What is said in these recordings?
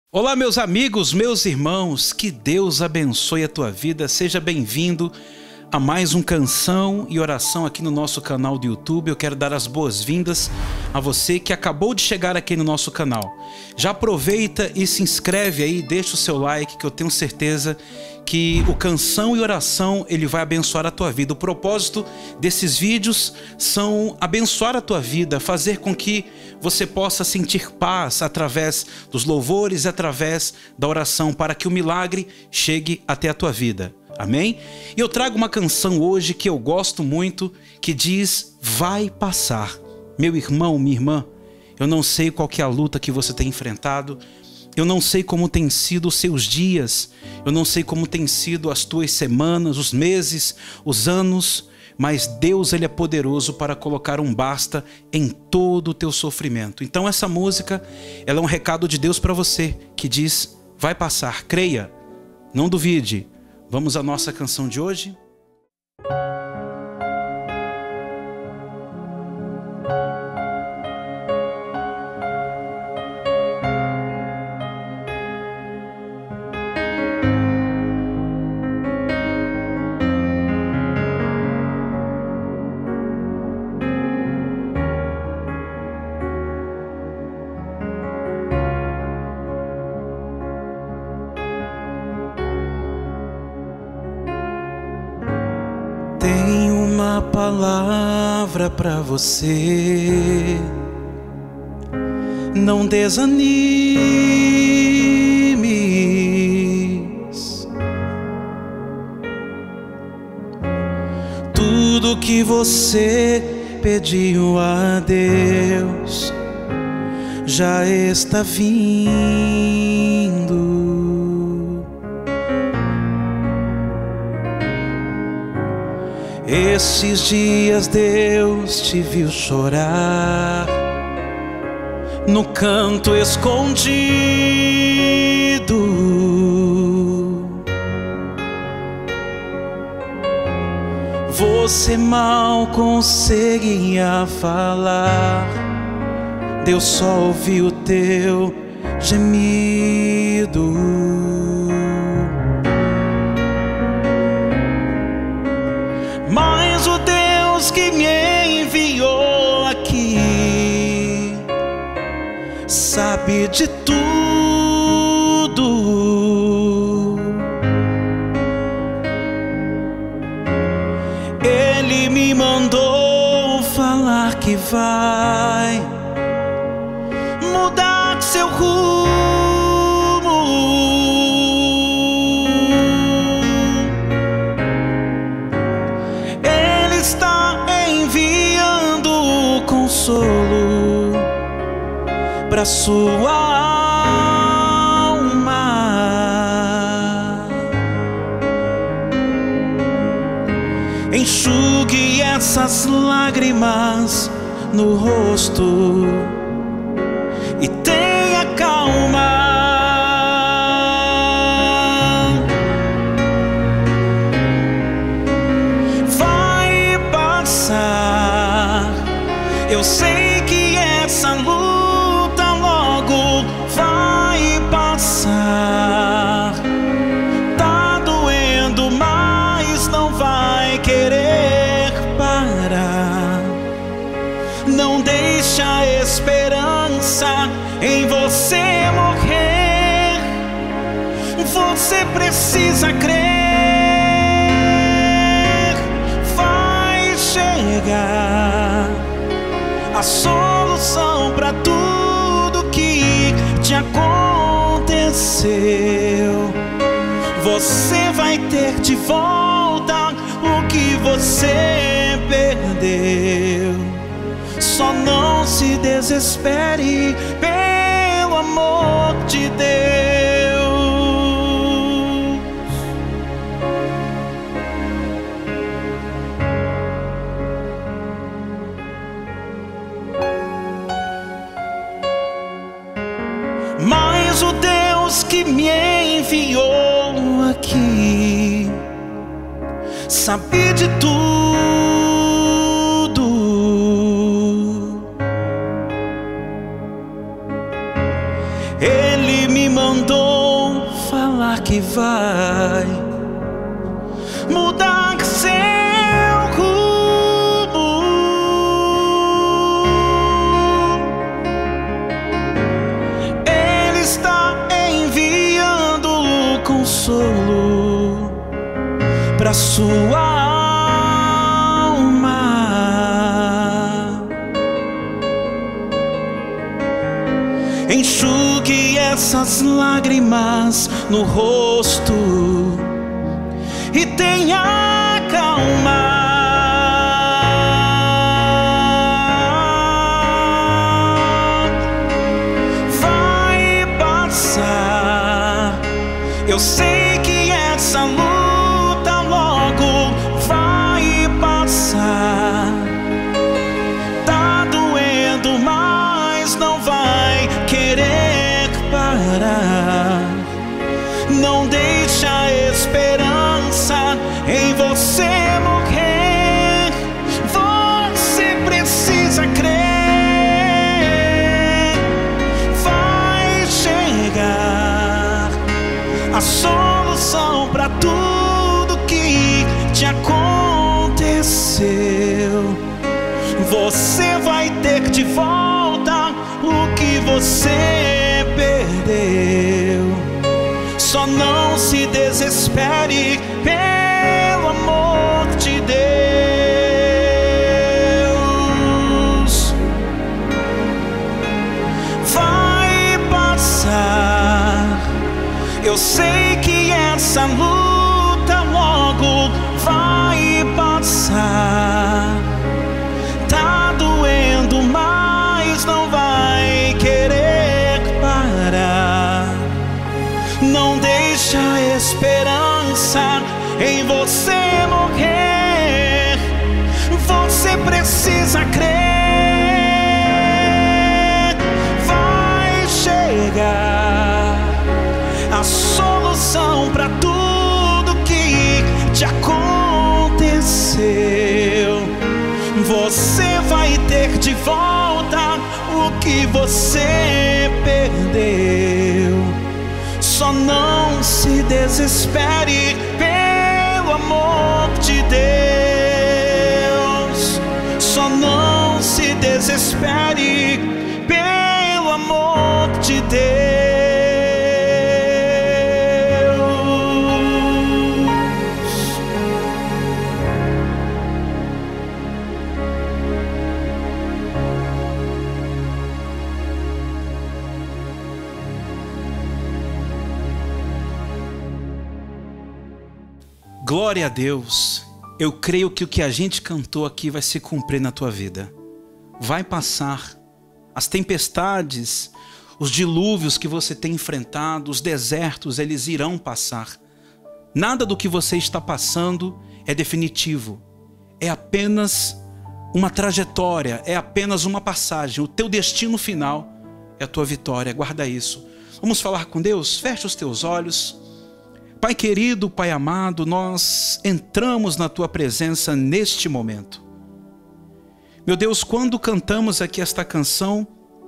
Olá, meus amigos, meus irmãos, que Deus abençoe a tua vida. Seja bem-vindo a mais um Canção e Oração aqui no nosso canal do YouTube. Eu quero dar as boas-vindas a você que acabou de chegar aqui no nosso canal. Já aproveita e se inscreve aí, deixa o seu like, que eu tenho certeza que o Canção e Oração ele vai abençoar a tua vida. O propósito desses vídeos são abençoar a tua vida, fazer com que você possa sentir paz através dos louvores e através da oração, para que o milagre chegue até a tua vida. Amém? E eu trago uma canção hoje que eu gosto muito, que diz: vai passar. Meu irmão, minha irmã, eu não sei qual que é a luta que você tem enfrentado, eu não sei como tem sido os seus dias, eu não sei como tem sido as tuas semanas, os meses, os anos, mas Deus ele é poderoso para colocar um basta em todo o teu sofrimento. Então essa música, ela é um recado de Deus para você, que diz: vai passar, creia, não duvide. Vamos à nossa canção de hoje? Tenho uma palavra para você, não desanimes. Tudo que você pediu a Deus já está vindo. Esses dias Deus te viu chorar no canto escondido. Você mal conseguia falar, Deus só ouviu teu gemido. Mas o Deus que me enviou aqui sabe de tudo. Ele me mandou falar que vai mudar seu rumo. Consolo para sua alma. Enxugue essas lágrimas no rosto e tenha calma. Vai passar. Eu sei que essa luta logo vai passar. Tá doendo, mas não vai querer parar. Não deixa a esperança em você morrer. Você precisa crer. Vai chegar a solução para tudo que te aconteceu. Você vai ter de volta o que você perdeu. Só não se desespere, pelo amor de Deus. Mas o Deus que me enviou aqui sabe de tudo. Ele me mandou que vai mudar seu rumo. Ele está enviando o consolo para sua alma. Enxugue essas lágrimas no rosto e tenha calma. Vai passar. Eu sei que essa luta logo vai passar. Tá doendo, mas não vai querer parar. Não deixa a esperança em você morrer. Você precisa crer. Vai chegar a solução para tudo que te aconteceu. Você vai ter de volta o que você perdeu. Só não se desespere, pelo amor de Deus. Vai passar. Eu sei que essa luta logo vai passar. Tá doendo, mas não vai querer parar. Não deixa a esperança em você morrer. Você precisa crer. Vai chegar a solução para tudo que te aconteceu. Você vai ter de volta o que você perdeu. Só não se desespere, pelo amor de Deus. Só não se desespere, pelo amor de Deus. Glória a Deus. Eu creio que o que a gente cantou aqui vai se cumprir na tua vida. Vai passar. As tempestades, os dilúvios que você tem enfrentado, os desertos, eles irão passar. Nada do que você está passando é definitivo. É apenas uma trajetória, é apenas uma passagem. O teu destino final é a tua vitória. Guarda isso. Vamos falar com Deus? Fecha os teus olhos. Pai querido, Pai amado, nós entramos na Tua presença neste momento. Meu Deus, quando cantamos aqui esta canção,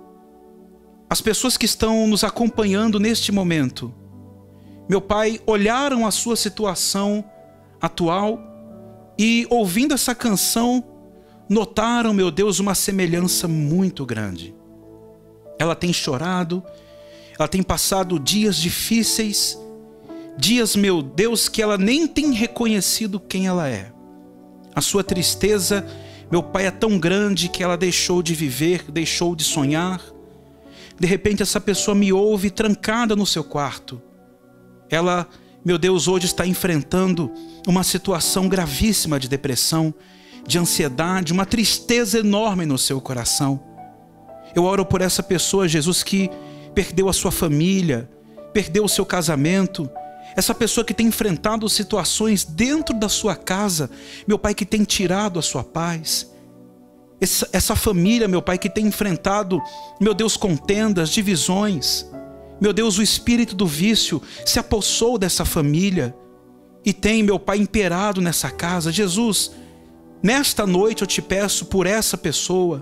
as pessoas que estão nos acompanhando neste momento, meu Pai, olharam a sua situação atual e, ouvindo essa canção, notaram, meu Deus, uma semelhança muito grande. Ela tem chorado, ela tem passado dias difíceis, dias, meu Deus, que ela nem tem reconhecido quem ela é. A sua tristeza, meu Pai, é tão grande que ela deixou de viver, deixou de sonhar. De repente essa pessoa me ouve trancada no seu quarto. Ela, meu Deus, hoje está enfrentando uma situação gravíssima de depressão, de ansiedade, uma tristeza enorme no seu coração. Eu oro por essa pessoa, Jesus, que perdeu a sua família, perdeu o seu casamento. Essa pessoa que tem enfrentado situações dentro da sua casa, meu Pai, que tem tirado a sua paz. Essa família, meu Pai, que tem enfrentado, meu Deus, contendas, divisões. Meu Deus, o espírito do vício se apossou dessa família e tem, meu Pai, imperado nessa casa. Jesus, nesta noite eu te peço por essa pessoa.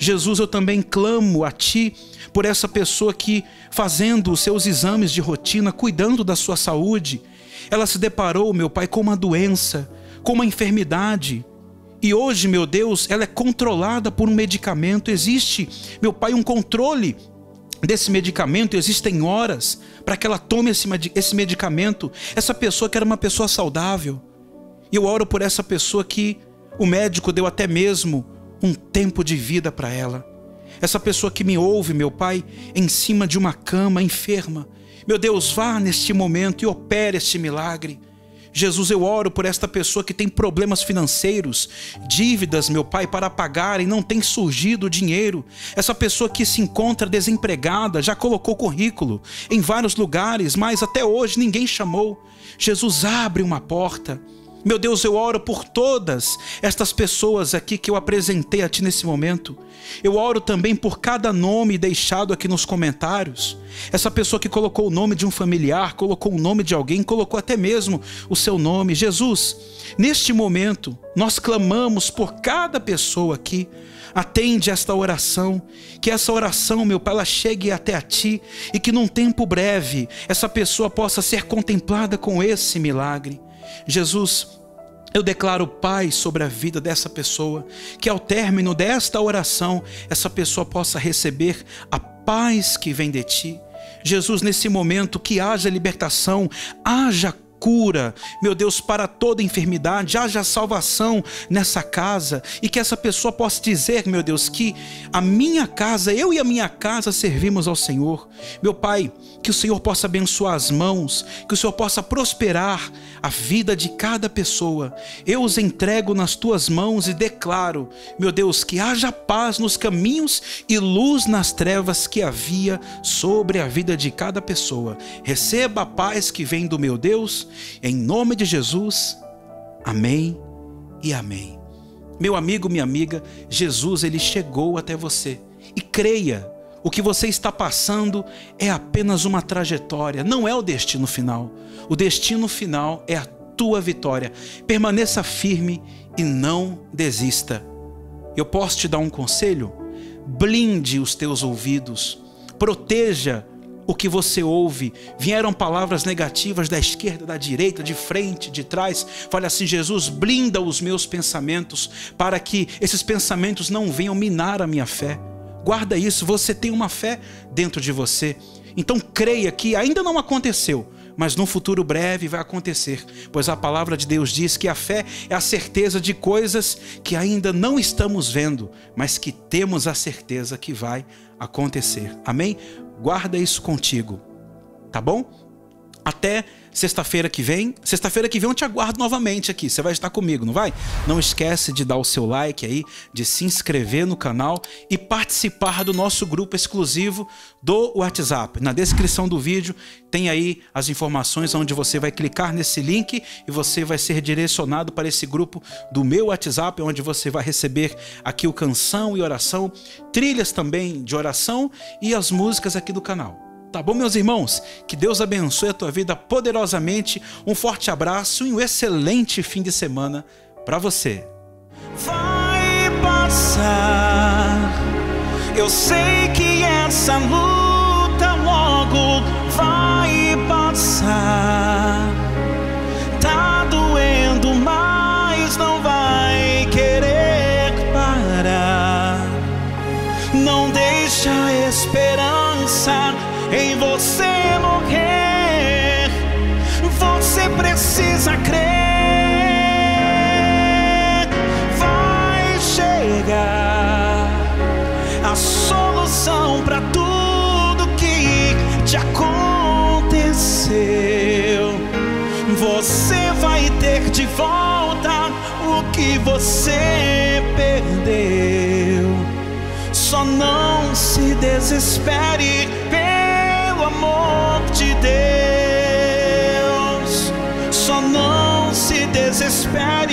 Jesus, eu também clamo a Ti por essa pessoa que, fazendo os seus exames de rotina, cuidando da sua saúde, ela se deparou, meu Pai, com uma doença, com uma enfermidade. E hoje, meu Deus, ela é controlada por um medicamento. Existe, meu Pai, um controle desse medicamento, existem horas para que ela tome esse medicamento. Essa pessoa que era uma pessoa saudável. E eu oro por essa pessoa que o médico deu até mesmo um tempo de vida para ela. Essa pessoa que me ouve, meu Pai, em cima de uma cama, enferma. Meu Deus, vá neste momento e opere este milagre. Jesus, eu oro por esta pessoa que tem problemas financeiros, dívidas, meu Pai, para pagar e não tem surgido dinheiro. Essa pessoa que se encontra desempregada, já colocou currículo em vários lugares, mas até hoje ninguém chamou. Jesus, abre uma porta. Meu Deus, eu oro por todas estas pessoas aqui que eu apresentei a Ti nesse momento. Eu oro também por cada nome deixado aqui nos comentários. Essa pessoa que colocou o nome de um familiar, colocou o nome de alguém, colocou até mesmo o seu nome. Jesus, neste momento, nós clamamos por cada pessoa aqui. Atende esta oração, que essa oração, meu Pai, ela chegue até a Ti e que num tempo breve essa pessoa possa ser contemplada com esse milagre. Jesus, eu declaro paz sobre a vida dessa pessoa, que ao término desta oração, essa pessoa possa receber a paz que vem de Ti. Jesus, nesse momento, que haja libertação, haja cura, meu Deus, para toda enfermidade, haja salvação nessa casa e que essa pessoa possa dizer, meu Deus, que a minha casa, eu e a minha casa servimos ao Senhor. Meu Pai, que o Senhor possa abençoar as mãos, que o Senhor possa prosperar a vida de cada pessoa. Eu os entrego nas Tuas mãos e declaro, meu Deus, que haja paz nos caminhos e luz nas trevas que havia sobre a vida de cada pessoa. Receba a paz que vem do meu Deus, em nome de Jesus, amém e amém. Meu amigo, minha amiga, Jesus, Ele chegou até você. E creia, o que você está passando é apenas uma trajetória, não é o destino final. O destino final é a tua vitória. Permaneça firme e não desista. Eu posso te dar um conselho? Blinde os teus ouvidos, proteja o que você ouve. Vieram palavras negativas da esquerda, da direita, de frente, de trás. Fale assim: Jesus, blinda os meus pensamentos para que esses pensamentos não venham minar a minha fé. Guarda isso, você tem uma fé dentro de você. Então creia que ainda não aconteceu, mas no futuro breve vai acontecer, pois a palavra de Deus diz que a fé é a certeza de coisas que ainda não estamos vendo, mas que temos a certeza que vai acontecer. Amém? Guarda isso contigo, tá bom? Até sexta-feira que vem. Sexta-feira que vem eu te aguardo novamente aqui. Você vai estar comigo, não vai? Não esquece de dar o seu like aí, de se inscrever no canal e participar do nosso grupo exclusivo do WhatsApp. Na descrição do vídeo tem aí as informações onde você vai clicar nesse link e você vai ser direcionado para esse grupo do meu WhatsApp, onde você vai receber aqui o Canção e Oração, trilhas também de oração e as músicas aqui do canal. Tá bom, meus irmãos? Que Deus abençoe a tua vida poderosamente. Um forte abraço e um excelente fim de semana para você. Vai passar, eu sei que essa luta logo vai passar. Tá doendo, mas não vai querer parar. Não deixa a esperança em você morrer. Você precisa crer. Vai chegar a solução para tudo que te aconteceu. Você vai ter de volta o que você perdeu. Só não se desespere, pelo amor de Deus. Só não se desespere.